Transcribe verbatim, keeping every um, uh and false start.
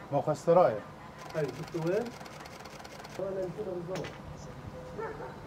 موقع السرايا. ايوه شفتوا وين؟ ولا يمكنه بالضبط.